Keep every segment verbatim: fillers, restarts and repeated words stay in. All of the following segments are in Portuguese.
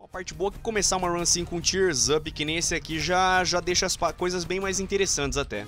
parte boa é que começar uma run assim com Tears Up, que nem esse aqui, já, já deixa as coisas bem mais interessantes até.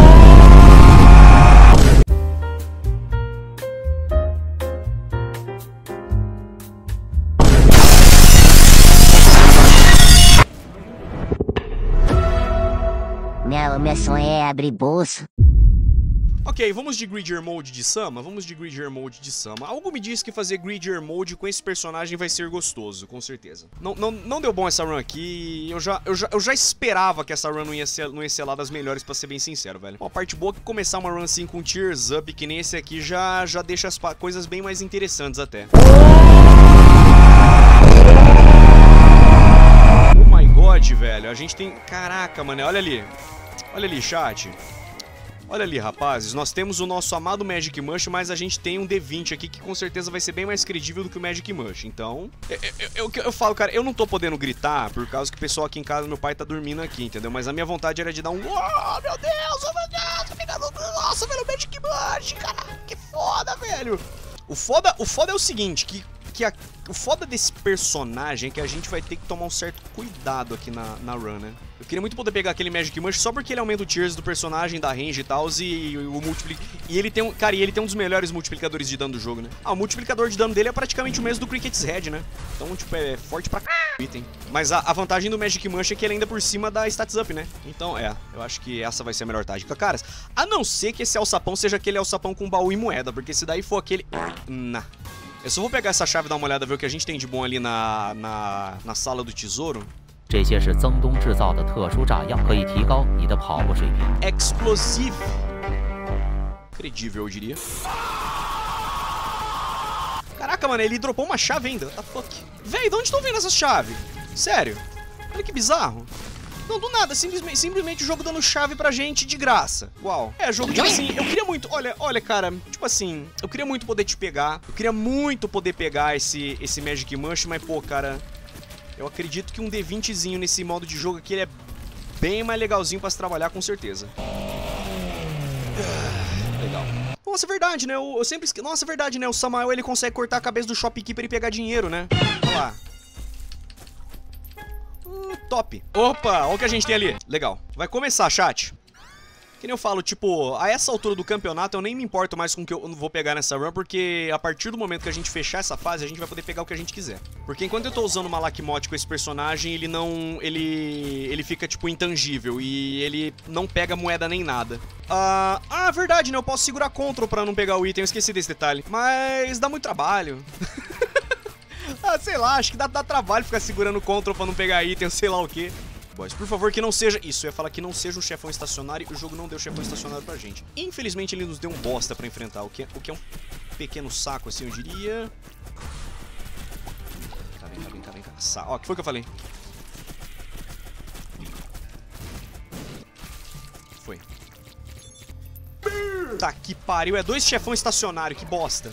Meu, meu sonho é abrir bolso. Ok, vamos de Greedier Mode de Sama? Vamos de Greedier Mode de Sama. Algo me diz que fazer Greedier Mode com esse personagem vai ser gostoso, com certeza. Não, não, não deu bom essa run aqui. Eu já, eu, já, eu já esperava que essa run não ia ser, não ia ser lá das melhores, pra ser bem sincero, velho. Uma parte boa é que começar uma run assim com Tears Up, que nem esse aqui, já, já deixa as coisas bem mais interessantes até. Oh my god, velho. A gente tem... Caraca, mano. Olha ali. Olha ali, chat. Olha ali, rapazes, nós temos o nosso amado Magic Mush, mas a gente tem um D vinte aqui que com certeza vai ser bem mais credível do que o Magic Mush. Então, eu, eu, eu, eu falo, cara, eu não tô podendo gritar por causa que o pessoal aqui em casa, meu pai tá dormindo aqui, entendeu? Mas a minha vontade era de dar um... Oh, meu Deus, oh meu Deus, amiga, nossa, velho, o Magic Mush, caralho, que foda, velho. O foda, o foda é o seguinte, que... que a, o foda desse personagem é que a gente vai ter que tomar um certo cuidado aqui na, na run, né? Eu queria muito poder pegar aquele Magic Mush só porque ele aumenta o Tears do personagem, da range e tal, e o multiplic... E ele tem um... Cara, e ele tem um dos melhores multiplicadores de dano do jogo, né? Ah, o multiplicador de dano dele é praticamente o mesmo do Cricket's Head, né? Então, tipo, é forte pra c... item. Mas a, a vantagem do Magic Mush é que ele ainda por cima dá Stats Up, né? Então, é, eu acho que essa vai ser a melhor tática. Caras, a não ser que esse alçapão seja aquele alçapão com baú e moeda, porque se daí for aquele... Nah. Eu só vou pegar essa chave e dar uma olhada, ver o que a gente tem de bom ali na, na, na sala do tesouro. Explosive. Credível, eu diria. Caraca, mano, ele dropou uma chave ainda. What the fuck? Véi, de onde estão vindo essas chaves? Sério? Olha que bizarro. Não, do nada, simplesmente, simplesmente o jogo dando chave pra gente de graça. Uau. É, jogo, tipo assim, eu queria muito, olha, olha, cara, tipo assim, eu queria muito poder te pegar, eu queria muito poder pegar esse, esse Magic Mush, mas, pô, cara, eu acredito que um D vintezinho nesse modo de jogo aqui, ele é bem mais legalzinho pra se trabalhar, com certeza. Legal. Nossa, é verdade, né, eu, eu sempre esque... Nossa, é verdade, né, o Samael, ele consegue cortar a cabeça do Shopkeeper e pegar dinheiro, né? Olha lá. Top. Opa, olha o que a gente tem ali. Legal. Vai começar, chat. Que nem eu falo, tipo, a essa altura do campeonato eu nem me importo mais com o que eu vou pegar nessa run, porque a partir do momento que a gente fechar essa fase, a gente vai poder pegar o que a gente quiser. Porque enquanto eu tô usando uma Lakimote com esse personagem, ele não... Ele... Ele fica, tipo, intangível e ele não pega moeda nem nada. Ah, ah, verdade, né? Eu posso segurar Ctrl pra não pegar o item, eu esqueci desse detalhe. Mas dá muito trabalho. Ah, sei lá, acho que dá, dá trabalho ficar segurando o Ctrl pra não pegar item, sei lá o que. Boys, por favor, que não seja... Isso, eu ia falar que não seja um chefão estacionário, e o jogo não deu chefão estacionário pra gente. Infelizmente, ele nos deu um bosta pra enfrentar, o que é, o que é um pequeno saco, assim, eu diria. Cá, vem cá, vem cá, vem cá. Sa Ó, o que foi que eu falei? Foi. Tá, que pariu, é dois chefão estacionário, que bosta.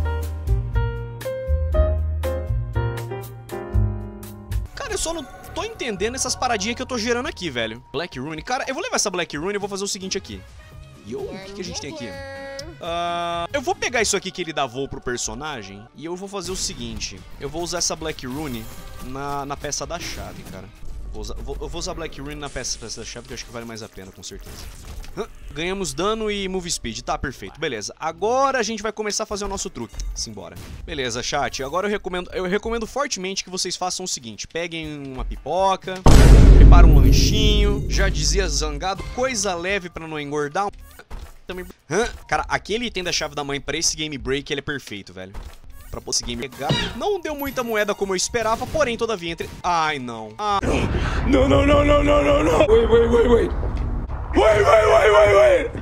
Eu só não tô entendendo essas paradinhas que eu tô gerando aqui, velho. Black Rune. Cara, eu vou levar essa Black Rune e vou fazer o seguinte aqui. Yo, o que, que a gente tem aqui? Uh, eu vou pegar isso aqui que ele dá voo pro personagem e eu vou fazer o seguinte. Eu vou usar essa Black Rune na, na peça da chave, cara. Vou usar, eu, vou, eu vou usar Black Rune na peça, peça da chave, que eu acho que vale mais a pena, com certeza. Ganhamos dano e move speed. Tá, perfeito. Beleza. Agora a gente vai começar a fazer o nosso truque. Simbora. Beleza, chat. Agora eu recomendo, eu recomendo fortemente que vocês façam o seguinte. Peguem uma pipoca, preparem um lanchinho. Já dizia Zangado, coisa leve pra não engordar. Também... Cara, aquele item da chave da mãe pra esse game break, ele é perfeito, velho. Pra conseguir pegar. Não deu muita moeda como eu esperava, porém, todavia, entre... Ai, não. Ah. Não, não, não, não, não, não, não. Wait, wait, wait, wait. Wait, wait, wait, wait, wait.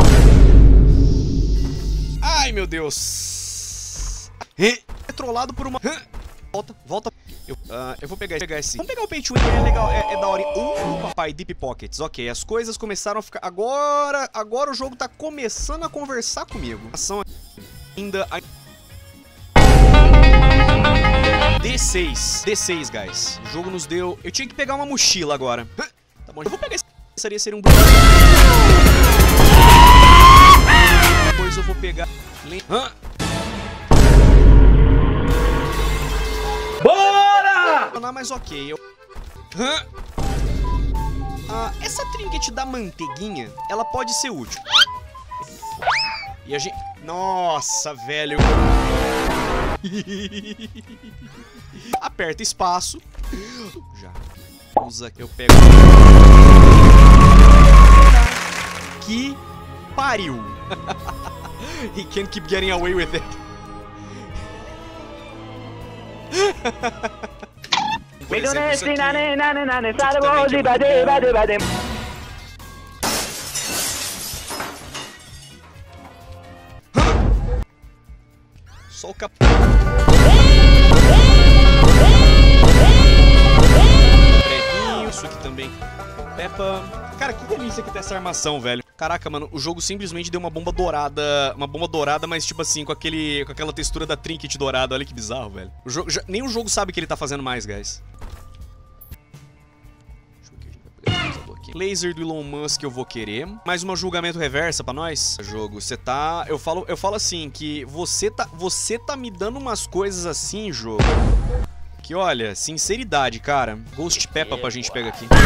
Ai, meu Deus. É trollado por uma... Volta, volta. Eu, uh, eu vou pegar, pegar esse... Vamos pegar o Pay to Win, é legal, é, é da hora. Uh, papai, Deep Pockets. Ok, as coisas começaram a ficar... Agora, agora o jogo tá começando a conversar comigo. Ação ainda... D seis. D seis, guys. O jogo nos deu... Eu tinha que pegar uma mochila agora. Tá bom, eu vou pegar esse... Seria ser um... Depois eu vou pegar... Hã? Bora! Mas ok, eu... Hã? Ah, essa trinket da manteiguinha, ela pode ser útil. E a gente... Nossa, velho. Aperta espaço. Já. Usa que eu pego. Que pariu. He can't keep getting away with it. Por exemplo, isso aqui. Só o cap... Preguinho, isso aqui também. Peppa. Cara, que delícia que tá essa armação, velho. Caraca, mano, o jogo simplesmente deu uma bomba dourada. Uma bomba dourada, mas tipo assim, com, aquele, com aquela textura da trinket dourada. Olha que bizarro, velho. O jogo, já, nem o jogo sabe que ele tá fazendo mais, guys. Laser do Elon Musk eu vou querer. Mais uma julgamento reversa pra nós. Jogo, você tá... Eu falo, eu falo assim, que você tá, você tá me dando umas coisas assim, jogo. Que olha, sinceridade, cara. Ghost Peppa pra gente pegar aqui.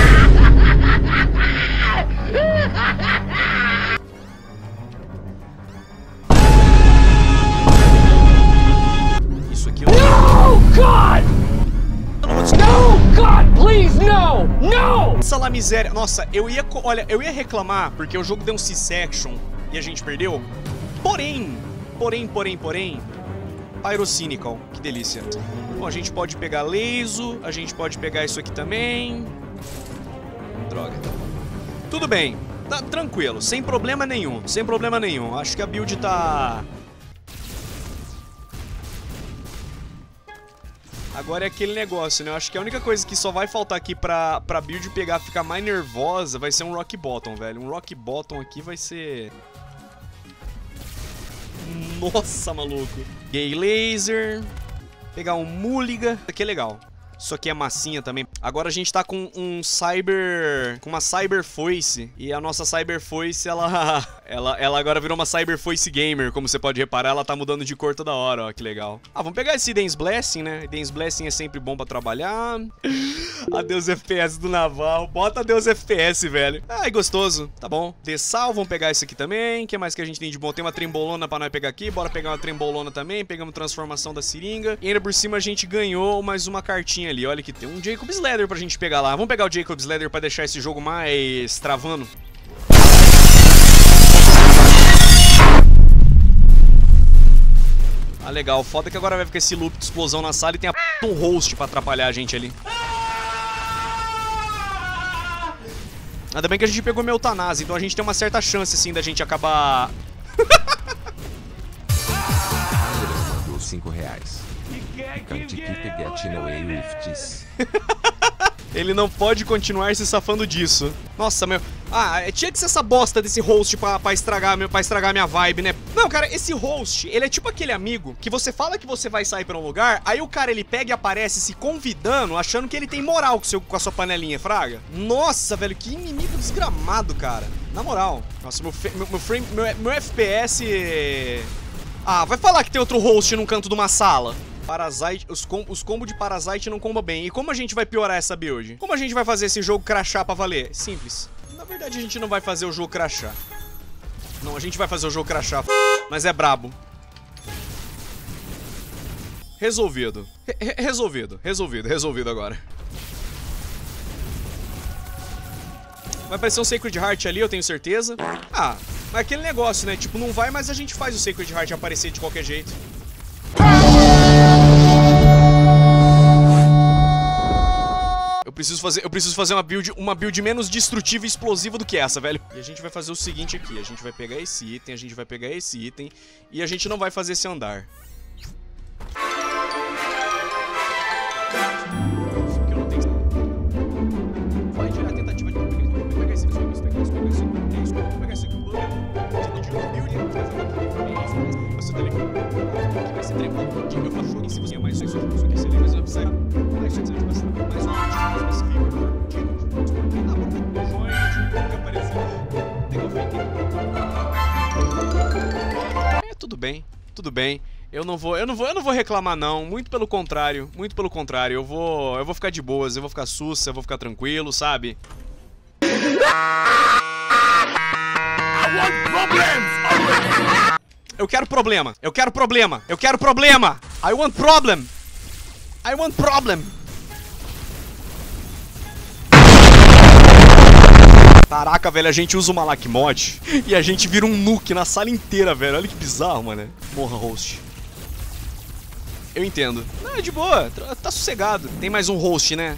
Isso aqui eu... No, God! No, God, please, no! No! Essa lá miséria. Nossa, eu ia... Olha, eu ia reclamar porque o jogo deu um C-Section e a gente perdeu. Porém, porém, porém, porém... Pyrocynical, que delícia. Bom, a gente pode pegar laser, a gente pode pegar isso aqui também. Droga. Tudo bem, tá tranquilo, sem problema nenhum, sem problema nenhum. Acho que a build tá... Agora é aquele negócio, né? Eu acho que a única coisa que só vai faltar aqui pra, pra build pegar, ficar mais nervosa, vai ser um Rock Bottom, velho. Um Rock Bottom aqui vai ser... Nossa, maluco. Gay Laser. Pegar um Mulligan. Isso aqui é legal. Isso aqui é massinha também. Agora a gente tá com um Cyber... Com uma Cyber Foice. E a nossa Cyber Foice, ela... ela, ela agora virou uma Cyber Foice Gamer. Como você pode reparar, ela tá mudando de cor toda hora, ó. Que legal. Ah, vamos pegar esse Dance Blessing, né? Dance Blessing é sempre bom pra trabalhar. Adeus F P S do Naval. Bota adeus F P S, velho. Ai, gostoso. Tá bom. Dessal, vamos pegar esse aqui também. O que mais que a gente tem de bom? Tem uma trembolona pra nós pegar aqui. Bora pegar uma trembolona também. Pegamos transformação da seringa. E ainda por cima a gente ganhou mais uma cartinha ali. Olha que tem um Jacob's Ladder pra gente pegar lá. Vamos pegar o Jacob's Ladder pra deixar esse jogo mais travando. Ah, legal. Foda que agora vai ficar esse loop de explosão na sala e tem a p... um host pra atrapalhar a gente ali. Ainda bem que a gente pegou meu Eutanásia, então a gente tem uma certa chance, assim, da gente acabar... Mandou cinco reais. Ele não pode continuar se safando disso. Nossa, meu... Ah, tinha que ser essa bosta desse host pra, pra, estragar, meu, pra estragar minha vibe, né? Não, cara, esse host, ele é tipo aquele amigo que você fala que você vai sair pra um lugar, aí o cara, ele pega e aparece se convidando, achando que ele tem moral com, seu, com a sua panelinha, fraga. Nossa, velho, que inimigo desgramado, cara. Na moral. Nossa, meu, meu, meu, frame, meu, meu F P S... Ah, vai falar que tem outro host num canto de uma sala. Parasite, os, com, os combos de Parasite não combam bem. E como a gente vai piorar essa build? Como a gente vai fazer esse jogo crashar pra valer? Simples. Na verdade, a gente não vai fazer o jogo crashar. Não, a gente vai fazer o jogo crashar. Mas é brabo. Resolvido. Re resolvido. Resolvido. Resolvido agora. Vai aparecer um Sacred Heart ali, eu tenho certeza. Ah, mas aquele negócio, né? Tipo, não vai, mas a gente faz o Sacred Heart aparecer de qualquer jeito. Eu preciso fazer, eu preciso fazer uma build, uma build menos destrutiva e explosiva do que essa, velho. E a gente vai fazer o seguinte aqui, a gente vai pegar esse item, a gente vai pegar esse item e a gente não vai fazer esse andar. Vai tirar a tentativa de pegar esse, pegar esse, pegar esse, pegar esse, pegar esse, você tá ligado? Que vai ser tremendo. Eu faço jogo em cima, mas isso aqui, isso aqui, você lembra? Você precisa. Mais isso aqui, você precisa. Mais um específico. Ah, vamos join, que apareceu. Legal, feito. É, tudo bem, tudo bem. Eu não vou, eu não vou, eu não vou reclamar não, muito pelo contrário, muito pelo contrário. Eu vou, eu vou ficar de boas, eu vou ficar sussa, eu vou ficar tranquilo, sabe? Eu quero problema, eu quero problema, eu quero problema. I want problem. I want problem. Caraca, velho, a gente usa o Malak Mod e a gente vira um nuke na sala inteira, velho. Olha que bizarro, mano. Morra, host. Eu entendo. Não, é de boa, tá sossegado. Tem mais um host, né?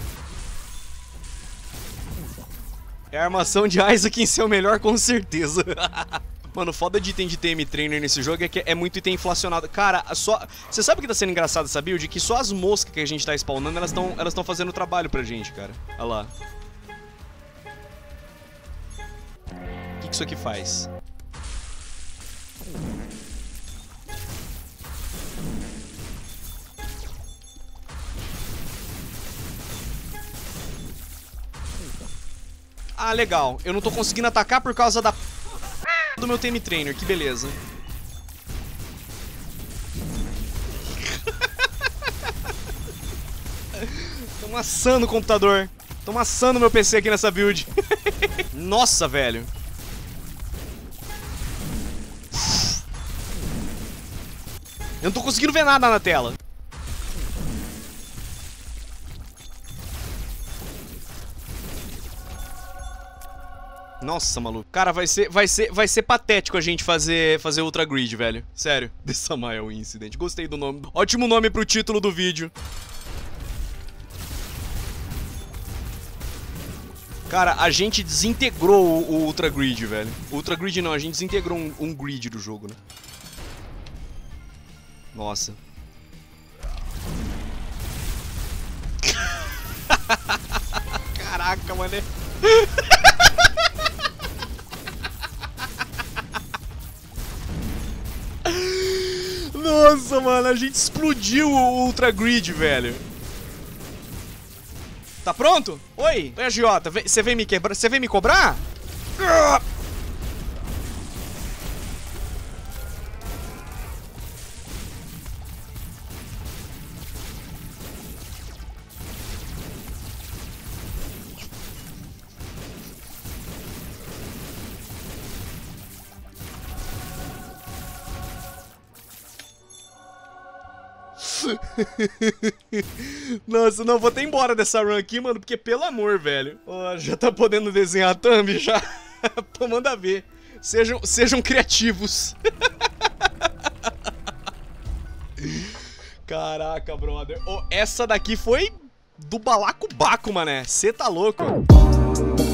É a armação de Isaac em seu melhor, com certeza. Mano, foda de item de T M Trainer nesse jogo é que é muito item inflacionado. Cara, só... Você sabe o que tá sendo engraçado, essa build? Que só as moscas que a gente tá spawnando, elas estão elas tão fazendo trabalho pra gente, cara. Olha lá. O que, que isso aqui faz? Ah, legal. Eu não tô conseguindo atacar por causa da... do meu T M Trainer. Que beleza. Tô amassando o computador. Tô amassando meu P C aqui nessa build. Nossa, velho. Eu não tô conseguindo ver nada na tela. Nossa, maluco. Cara, vai ser, vai ser, vai ser patético a gente fazer, fazer Ultra Grid, velho. Sério. The Samael Incident. Gostei do nome. Ótimo nome pro título do vídeo. Cara, a gente desintegrou o, o Ultra Grid, velho. O Ultra Grid não, a gente desintegrou um, um grid do jogo, né? Nossa. Caraca, mané. Nossa, mano, a gente explodiu o Ultra Grid, velho. Tá pronto? Oi, Oi, agiota, você vem me quebrar? Você vem me cobrar? Nossa, não, vou até embora dessa run aqui, mano, porque pelo amor, velho. Ó, já tá podendo desenhar a thumb já. Pô, manda ver. Sejam, sejam criativos. Caraca, brother. Oh, essa daqui foi do balacobaco, mané. Cê tá louco.